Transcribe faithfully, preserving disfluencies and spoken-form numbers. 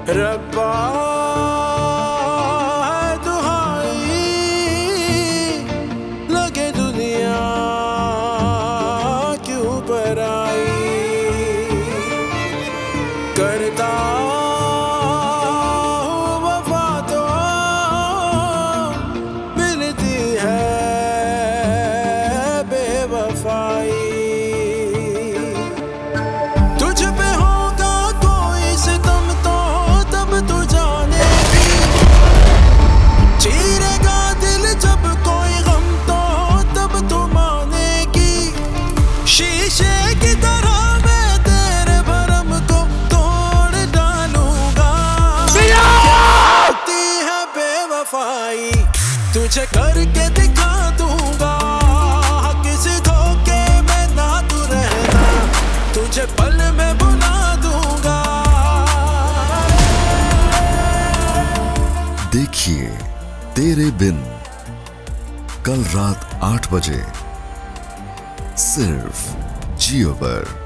रब्बा है दुहाई, लगे दुनिया क्यों पराई, करता हूँ वफा तो मिलती है बेवफाई। तुझ पे होगा कोई सितम तो तब तू जानेगी, चीरेगा दिल जब कोई गम तो तब तू मानेगी। शीशे की तरह मैं तेरे भरम को तोड़ डालूंगा, क्या होती है बेवफाई तुझे करके दिखा दूंगा। किसी धोखे में ना तू रहना, तुझे पल में बुला दूंगा। देखिए तेरे बिन कल रात आठ बजे सिर्फ जियो पर।